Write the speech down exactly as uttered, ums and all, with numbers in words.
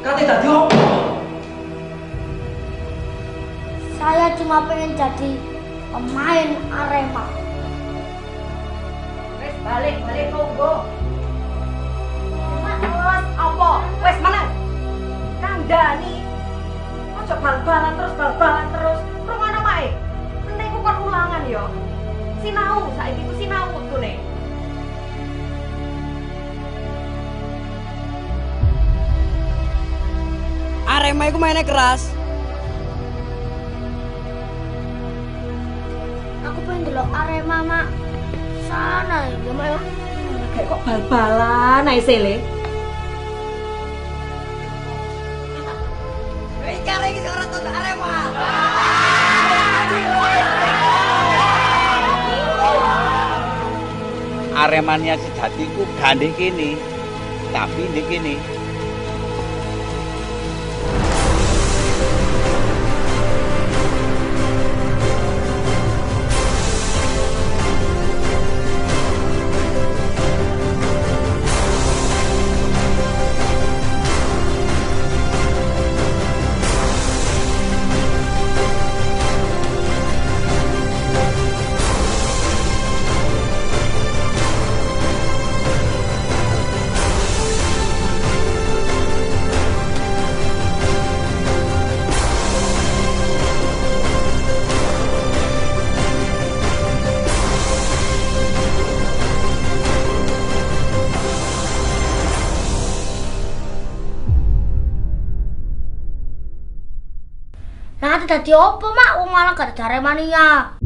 Nanti tadi apa? Saya cuma pengen jadi pemain Arema. Wes balik, balik tunggu. Terus apa? Wes menang. Kandhani. Ojo bal-balan terus bal-balan terus. Rungono mae. Nek ku kon ulangan yo. Sinau, saiki ku sinau kudune. Arema iku mainnya keras. Aku pengen delok Arema, Mak. Sana ya, Mak. Kayak kok bal-balan ae sele. Wis kare iki ora tonton Arema. Aremania sejati ku gandeng kene. Tapi ndek kene. Nanti tadi apa, Mak? Wong malah gak ada Aremania.